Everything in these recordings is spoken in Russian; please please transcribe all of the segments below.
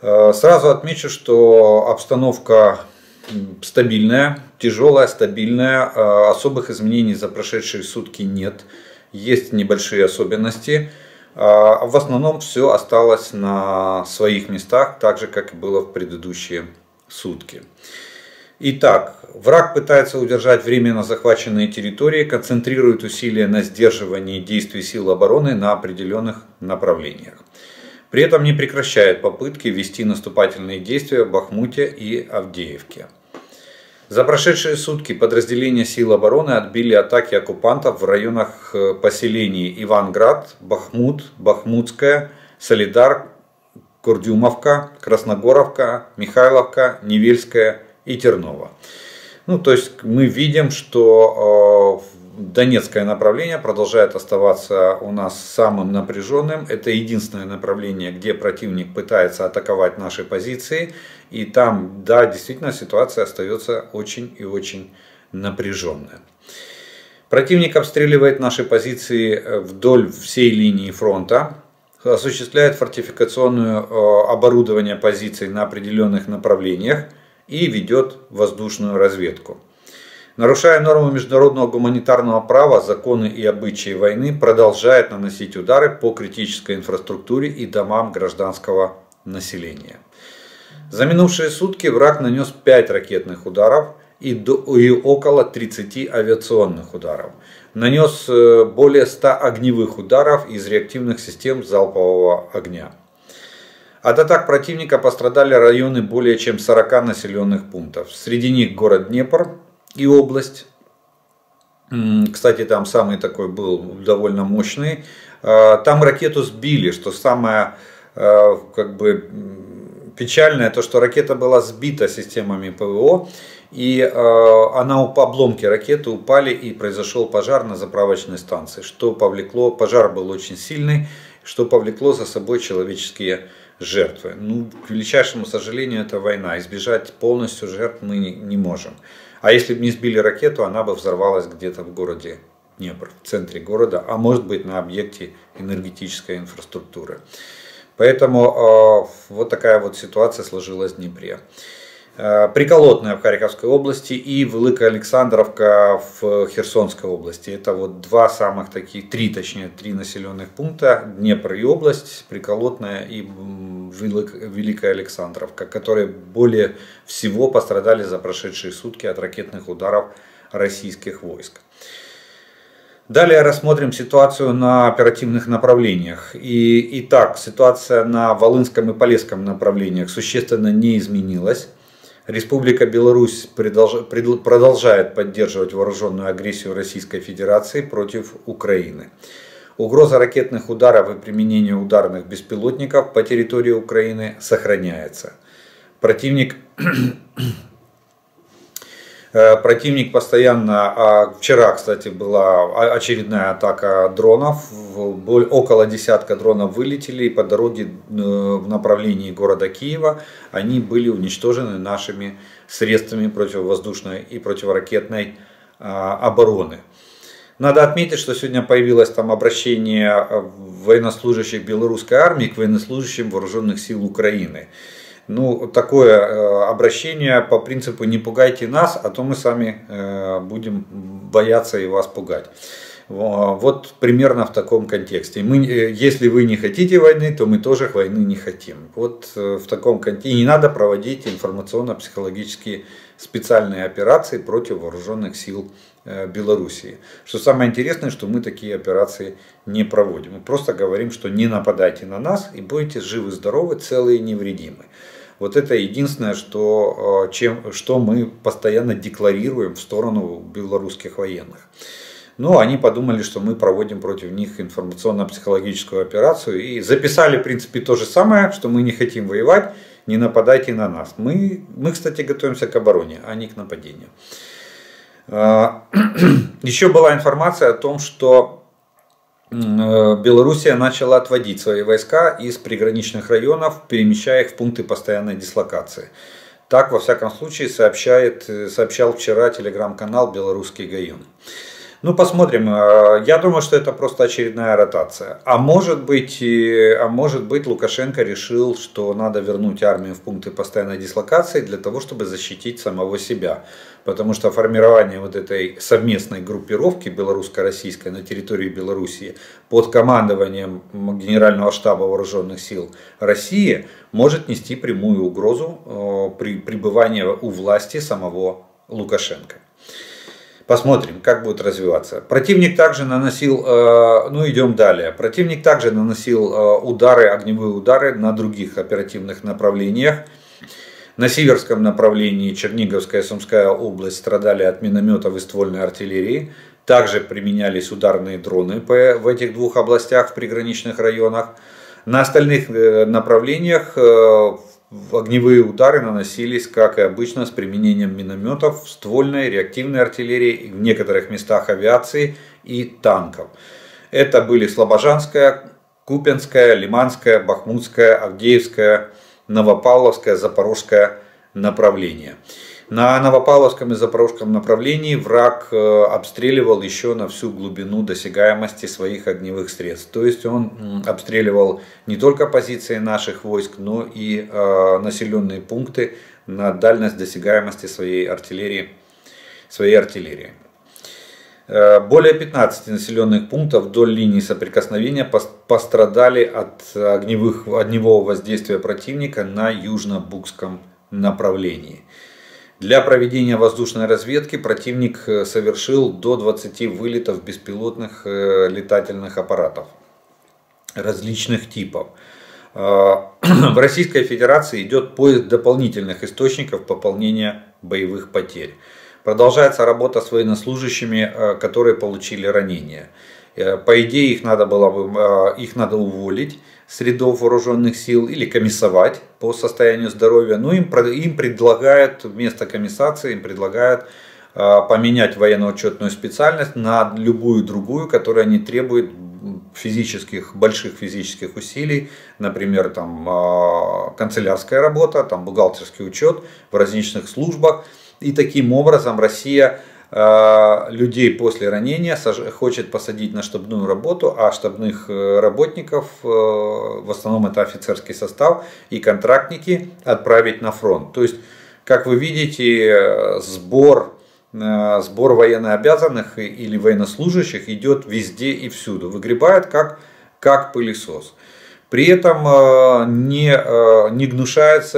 Сразу отмечу, что обстановка стабильная, тяжелая, стабильная, особых изменений за прошедшие сутки нет, есть небольшие особенности, в основном все осталось на своих местах, так же как и было в предыдущие сутки. Итак, враг пытается удержать временно захваченные территории, концентрирует усилия на сдерживании действий сил обороны на определенных направлениях. При этом не прекращает попытки вести наступательные действия в Бахмуте и Авдеевке. За прошедшие сутки подразделения сил обороны отбили атаки оккупантов в районах поселений Иванград, Бахмут, Бахмутская, Солидар, Курдюмовка, Красногоровка, Михайловка, Невельская и Терново. То есть мы видим, что Донецкое направление продолжает оставаться у нас самым напряженным. Это единственное направление, где противник пытается атаковать наши позиции. И там, да, действительно ситуация остается очень и очень напряженная. Противник обстреливает наши позиции вдоль всей линии фронта, осуществляет фортификационное оборудование позиций на определенных направлениях и ведет воздушную разведку. Нарушая нормы международного гуманитарного права, законы и обычаи войны, продолжает наносить удары по критической инфраструктуре и домам гражданского населения. За минувшие сутки враг нанес 5 ракетных ударов и около 30 авиационных ударов. Нанес более 100 огневых ударов из реактивных систем залпового огня. От атак противника пострадали районы более чем 40 населенных пунктов. Среди них город Днепр и область. Кстати, там самый такой был довольно мощный. Там ракету сбили, что самое печальное, то что ракета была сбита системами ПВО. И обломки ракеты упали, и произошел пожар на заправочной станции. Пожар был очень сильный, что повлекло за собой человеческие жертвы. К величайшему сожалению, это война. Избежать полностью жертв мы не можем. А если бы не сбили ракету, она бы взорвалась где-то в городе Днепр, в центре города, а может быть на объекте энергетической инфраструктуры. Поэтому вот такая вот ситуация сложилась в Днепре. Приколотная в Харьковской области и Велика Александровка в Херсонской области. Это вот три населенных пункта: Днепр и область, Приколотная и Великая Александровка, которые более всего пострадали за прошедшие сутки от ракетных ударов российских войск. Далее рассмотрим ситуацию на оперативных направлениях. Итак, ситуация на Волынском и Полесском направлениях существенно не изменилась. Республика Беларусь продолжает поддерживать вооруженную агрессию Российской Федерации против Украины. Угроза ракетных ударов и применения ударных беспилотников по территории Украины сохраняется. Противник постоянно... Вчера, кстати, была очередная атака дронов. Около десятка дронов вылетели, и по дороге в направлении города Киева они были уничтожены нашими средствами противовоздушной и противоракетной обороны. Надо отметить, что сегодня появилось там обращение военнослужащих белорусской армии к военнослужащим вооруженных сил Украины. Такое обращение по принципу «не пугайте нас, а то мы сами будем бояться и вас пугать». Вот примерно в таком контексте. Если вы не хотите войны, то мы тоже войны не хотим. Вот в таком контексте. И не надо проводить информационно-психологические специальные операции против вооруженных сил Белоруссии. Что самое интересное, что мы такие операции не проводим. Мы просто говорим, что не нападайте на нас и будете живы-здоровы, целые и невредимы. Вот это единственное, что мы постоянно декларируем в сторону белорусских военных. Они подумали, что мы проводим против них информационно-психологическую операцию и записали, в принципе, то же самое, что мы не хотим воевать, не нападайте на нас. Мы, кстати, готовимся к обороне, а не к нападению. Еще была информация о том, что Белоруссия начала отводить свои войска из приграничных районов, перемещая их в пункты постоянной дислокации. Так, во всяком случае, сообщал вчера телеграм-канал «Белорусский Гайон». Ну, посмотрим. Я думаю, что это просто очередная ротация. А может быть, Лукашенко решил, что надо вернуть армию в пункты постоянной дислокации для того, чтобы защитить самого себя. Потому что формирование вот этой совместной группировки белорусско-российской на территории Белоруссии под командованием Генерального штаба Вооруженных сил России может нести прямую угрозу при пребывании у власти самого Лукашенко. Посмотрим, как будет развиваться. Противник также наносил, идем далее. Противник также наносил огневые удары на других оперативных направлениях. На северском направлении Черниговская и Сумская область страдали от минометов и ствольной артиллерии. Также применялись ударные дроны в этих двух областях, в приграничных районах. На остальных направлениях огневые удары наносились, как и обычно, с применением минометов, ствольной, реактивной артиллерии, в некоторых местах авиации и танков. Это были Слобожанская, Купянская, Лиманская, Бахмутская, Авдеевская, Новопавловское, Запорожское направление. На Новопавловском и Запорожском направлении враг обстреливал еще на всю глубину досягаемости своих огневых средств. То есть он обстреливал не только позиции наших войск, но и населенные пункты на дальность досягаемости своей артиллерии. Более 15 населенных пунктов вдоль линии соприкосновения пострадали от огневого воздействия противника на южно-букском направлении. Для проведения воздушной разведки противник совершил до 20 вылетов беспилотных летательных аппаратов различных типов. В Российской Федерации идет поиск дополнительных источников пополнения боевых потерь. Продолжается работа с военнослужащими, которые получили ранения. По идее, их надо уволить с рядов вооруженных сил или комиссовать по состоянию здоровья. Но им предлагают вместо комиссации поменять военно-учетную специальность на любую другую, которая не требует больших физических усилий. Например, канцелярская работа, бухгалтерский учет в различных службах. И таким образом Россия людей после ранения хочет посадить на штабную работу, а штабных работников, в основном это офицерский состав и контрактники, отправить на фронт. То есть, как вы видите, сбор военнообязанных или военнослужащих идет везде и всюду, выгребает как пылесос. При этом не гнушается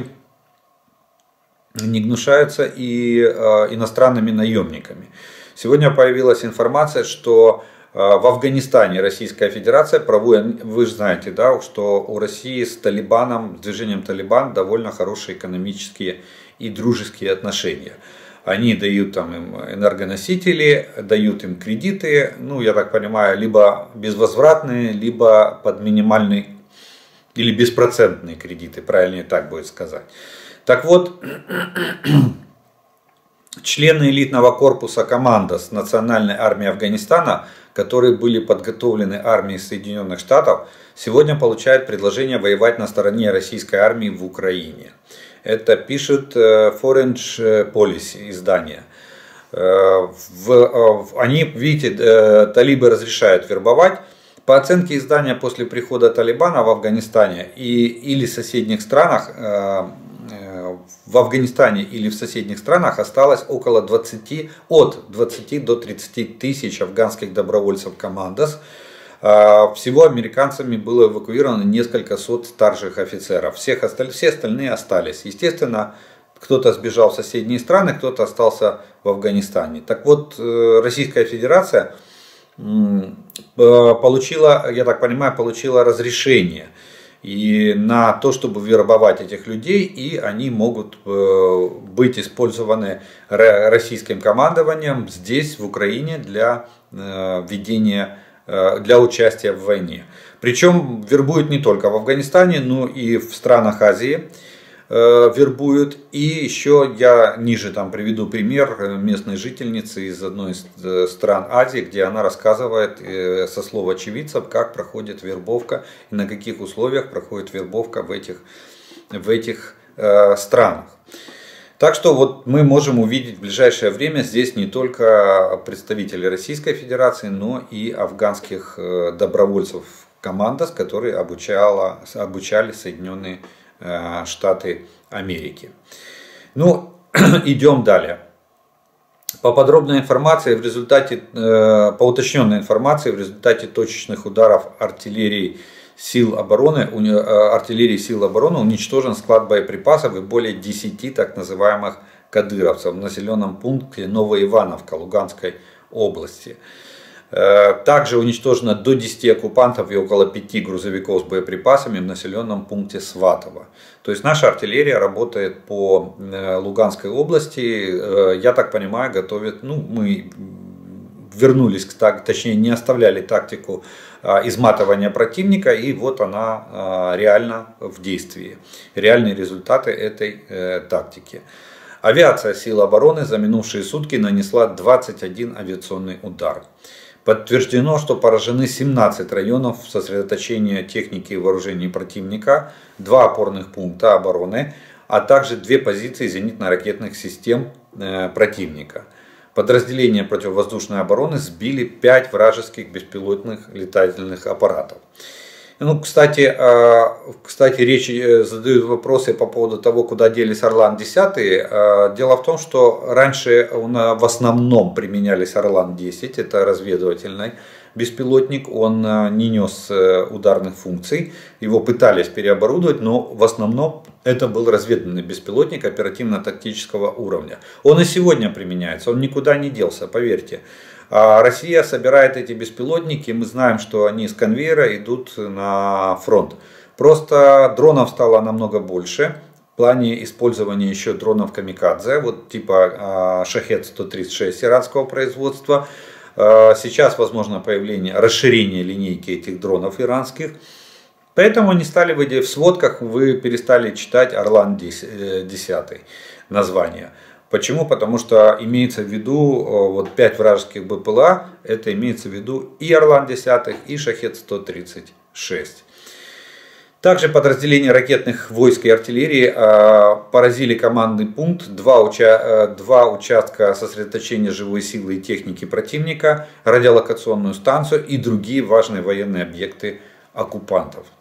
и иностранными наемниками. Сегодня появилась информация, что в Афганистане Российская Федерация проводит, вы же знаете, да, что у России с движением Талибан довольно хорошие экономические и дружеские отношения. Они дают им энергоносители, дают им кредиты, я так понимаю, либо безвозвратные, либо под минимальный или беспроцентные кредиты, правильнее так будет сказать. Так вот, члены элитного корпуса «Командос» Национальной армии Афганистана, которые были подготовлены армией Соединенных Штатов, сегодня получают предложение воевать на стороне российской армии в Украине. Это пишет Foreign Policy издание. Они, видите, талибы разрешают вербовать. По оценке издания, после прихода Талибана в Афганистане или соседних странах, в Афганистане или в соседних странах осталось от 20 до 30 тысяч афганских добровольцев «Командос». Всего американцами было эвакуировано несколько сот старших офицеров. Все остальные остались. Естественно, кто-то сбежал в соседние страны, кто-то остался в Афганистане. Так вот, Российская Федерация получила, я так понимаю, разрешение на то, чтобы вербовать этих людей, и они могут быть использованы российским командованием здесь, в Украине, для участия в войне. Причем вербуют не только в Афганистане, но и в странах Азии вербуют. И еще я ниже приведу пример местной жительницы из одной из стран Азии, где она рассказывает со слов очевидцев, как проходит вербовка и на каких условиях проходит вербовка в этих странах. Так что вот мы можем увидеть в ближайшее время здесь не только представителей Российской Федерации, но и афганских добровольцев Командос, которые обучали Соединенные Штаты Америки. Ну, идем далее. По уточненной информации, в результате точечных ударов артиллерии сил обороны уничтожен склад боеприпасов и более 10 так называемых кадыровцев в населенном пункте Новоивановка Луганской области. Также уничтожено до 10 оккупантов и около 5 грузовиков с боеприпасами в населенном пункте Сватово. То есть наша артиллерия работает по Луганской области. Я так понимаю, готовит, мы вернулись, точнее не оставляли тактику изматывания противника, и вот она реально в действии. Реальные результаты этой тактики. Авиация сил обороны за минувшие сутки нанесла 21 авиационный удар. Подтверждено, что поражены 17 районов сосредоточения техники и вооружений противника, 2 опорных пункта обороны, а также 2 позиции зенитно-ракетных систем противника. Подразделения противовоздушной обороны сбили 5 вражеских беспилотных летательных аппаратов. Кстати, речь задают вопросы по поводу того, куда делись Орлан-10. Дело в том, что раньше в основном применялись Орлан-10, это разведывательный беспилотник, он не нес ударных функций, его пытались переоборудовать, но в основном это был разведывательный беспилотник оперативно-тактического уровня. Он и сегодня применяется, он никуда не делся, поверьте. Россия собирает эти беспилотники, мы знаем, что они с конвейера идут на фронт. Просто дронов стало намного больше. В плане использования еще дронов камикадзе, вот типа Шахед-136 иранского производства. Сейчас возможно расширение линейки этих дронов иранских. Поэтому они стали в сводках, вы перестали читать Орлан-10 название. Почему? Потому что имеется в виду 5 вражеских БПЛА, это имеется в виду и Орлан-10, и Шахед-136. Также подразделения ракетных войск и артиллерии поразили командный пункт, 2 участка сосредоточения живой силы и техники противника, радиолокационную станцию и другие важные военные объекты оккупантов.